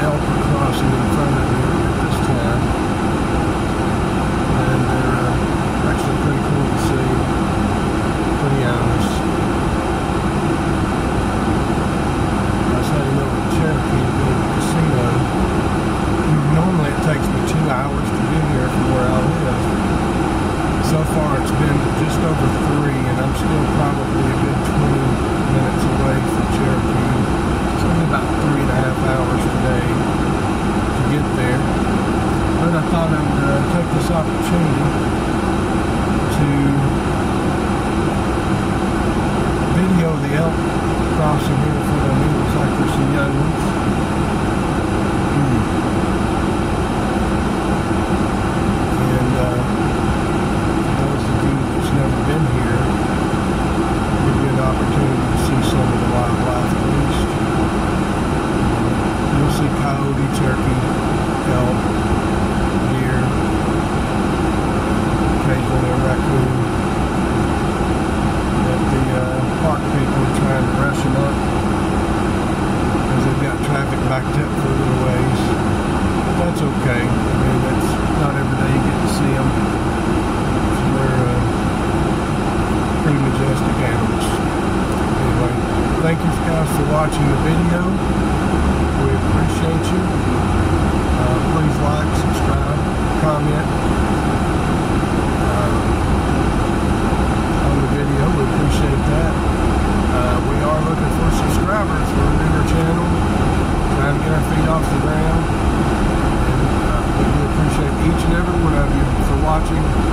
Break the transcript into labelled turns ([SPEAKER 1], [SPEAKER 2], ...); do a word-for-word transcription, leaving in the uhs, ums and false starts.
[SPEAKER 1] elk are crossing in front of me at this time. And they're uh, actually pretty cool to see. Pretty honest. I was heading over to Cherokee to go to the casino. Normally it takes me two hours to get here from where I live. So far it's been just over three, and I'm still probably a good twenty minutes away from Cherokee. It's only about three and a half hours today to get there. But I thought I'd uh, take this opportunity to video the elk crossing here for the me. Looks like there's some young ones. Hmm. And uh, for those of you that's never been here, it'll give you an opportunity to see some of the wildlife at least. You'll see coyote, turkey, elk, deer, occasionally a raccoon. But the uh, park people are trying to rush them up because they've got traffic backed up for a little ways. But that's okay. I mean, that's not every day you get to see them. So they're uh, pretty majestic animals. Anyway, thank you guys for watching the video. We appreciate you. Uh, please like, subscribe, comment uh, on the video. We appreciate that. Uh, we are looking for subscribers for a newer channel, trying to get our feet off the ground. And uh, we do appreciate each and every one of you for watching.